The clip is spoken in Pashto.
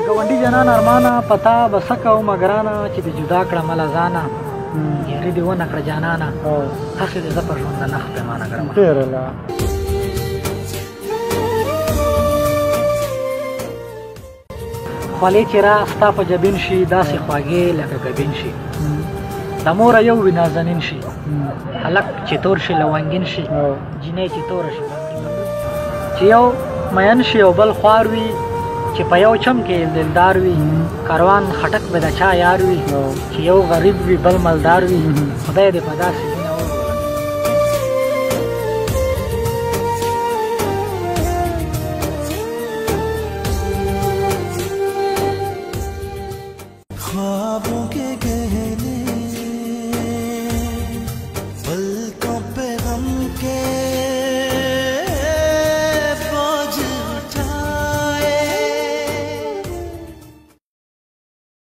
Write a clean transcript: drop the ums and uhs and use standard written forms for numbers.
ګاونډي جانان ارمانه پتا بسه کومه ګرانه چې د جدا کړه مله ځانه یاري دې ونه کړه جانانه هسې دې زه په ژوند نه نخ پیمانه کړم خولې چې را ستا په جبین شي داسې خواږې لکه ګبین شي د موره یو وي نازنین شي هلک چې تور شي لونګین شي جینۍ چې توره شي چې یو مین شي او بل خوار وي چې په یو چم کې دلدار وي کاروان خټک به د چا یار وي چې یو غریب وي بل مالدار وي خدای دې په داسې مینه ख्वाबों के